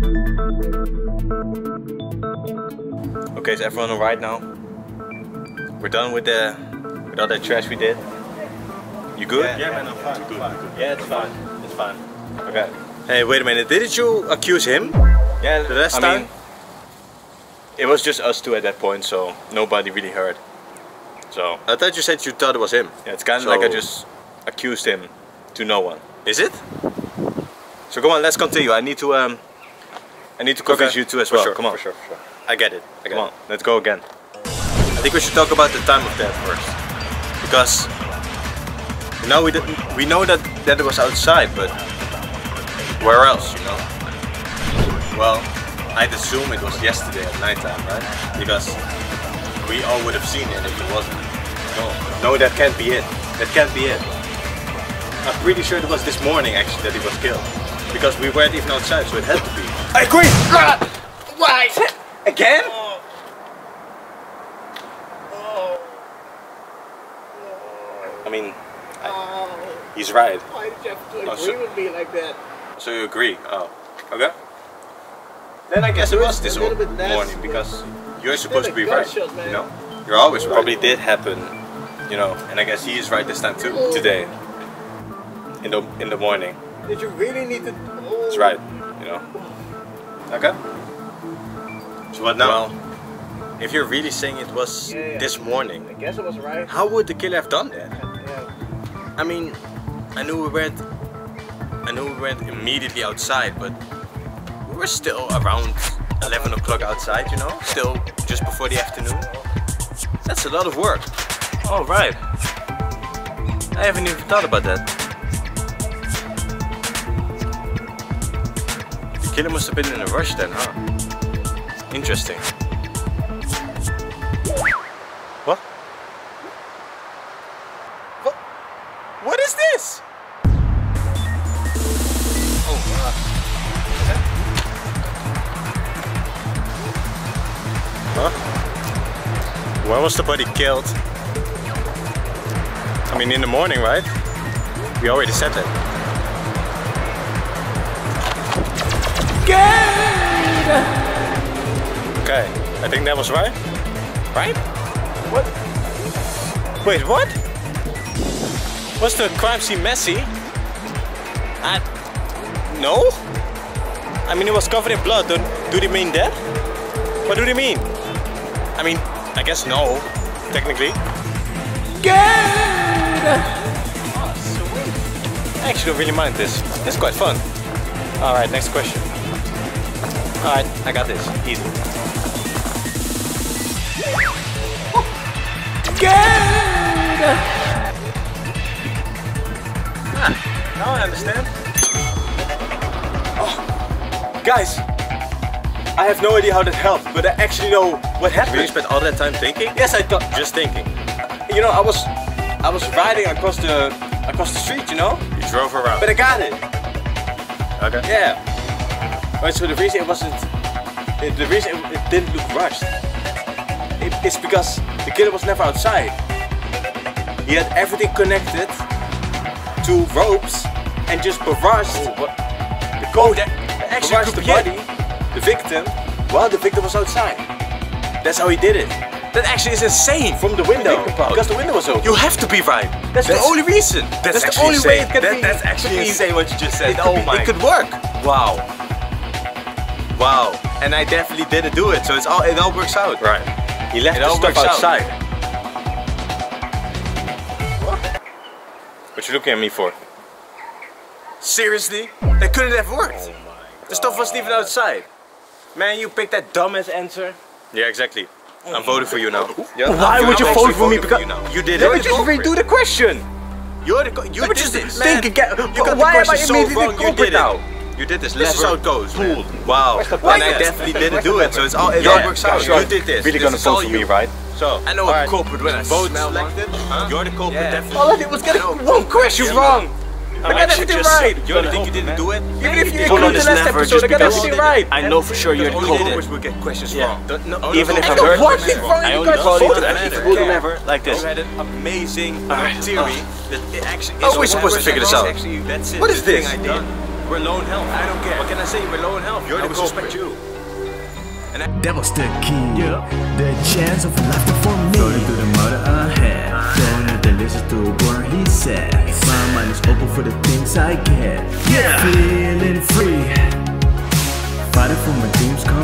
Okay, is everyone alright now? We're done with all that trash we did. You good? Yeah, man, I'm fine. Good. Yeah, it's fine. It's fine. Okay. Hey, wait a minute. Didn't you accuse him? Yeah, The last time? It was just us two at that point, so nobody really heard. So I thought you said you thought it was him. Yeah, it's kind of like I just accused him to no one. Is it? So come on, let's continue. I need to convince you two as well. Come on. For sure. I get it. Come on, let's go again. I think we should talk about the time of that first, because now we know that it was outside, but where else, you know? Well, I'd assume it was yesterday at nighttime, right? Because we all would have seen it if it wasn't. No, that can't be it. That can't be it. I'm pretty sure it was this morning actually that he was killed, because we weren't even outside, so it had to be. I agree. Why? Again? I mean, he's right. Why did you have to agree with me like that? So you agree? Oh, okay. Then I guess it was this morning, because you're supposed to be right. You know, you're always right. Probably did happen, you know, and I guess he is right this time too. Today, in the morning. Did you really need to? It's right, you know. Okay. So what now? Well, if you're really saying it was this morning, I guess it was right. how would the killer have done that? Yeah. I mean, I knew we weren't immediately outside, but we were still around 11 o'clock outside, you know? Still just before the afternoon. That's a lot of work. Oh, right. I haven't even thought about that. The killer must have been in a rush then, huh? Interesting. What? What is this? Huh? When was the body killed? I mean, in the morning, right? We already said that. Okay, I think that was right. Right? What? Wait, what? Was the crime scene messy? No? I mean, it was covered in blood. Do they mean that? What do they mean? I mean, I guess no, technically. Oh, sweet. I actually don't really mind this. It's quite fun. Alright, next question. Alright, I got this. Easy. Now I understand. Oh, guys, I have no idea how that helped, but I actually know what happened. Really spent all that time thinking? Yes, I thought. Just thinking. You know, I was riding across the street. You know. You drove around. But I got it. Okay. Yeah. Right. So the reason it didn't look rushed. It's because the killer was never outside. He had everything connected to ropes and just barraged the body, the victim, while the victim was outside. That's how he did it. That actually is insane. From the window, because the window was open. You have to be right. That's the only reason. That's the only way it can be. That's actually insane what you just said. It could work. Wow. Wow. And I definitely didn't do it, so it all works out. Right. He left the stuff outside. What? What you looking at me for? Seriously? That couldn't have worked. Oh my. The stuff wasn't even outside. Man, you picked that dumbass answer. Yeah, exactly. I'm voting for you now. Yeah. Why would you vote for me? Because you did it. Let me just redo the question. You did this, man. Why am I immediately culprit now? You did this. This is how it goes. Fooled. Wow. And I definitely didn't do it, so it all works out. You did this. Really gonna vote for me, right? So I know a culprit when I smell selected. You're the culprit, definitely. All I did was get one question wrong. I got everything right. You only think you didn't do it? Even if you include the last episode, I got everything right. I know for sure you're the culprit. You always will get questions wrong. Even if I heard one thing wrong, I you only guys call you voted. to will never like this. You had an amazing theory that it actually is. How are we supposed to figure this out? What is this? We're low in health. I don't care. What can I say? We're low in health. I would suspect you. That was the key, the chance of laughter for me. Floating through the mud ahead, don't have to listen to a word he said. My mind is open for the things I get. Feeling free, fighting for my dreams come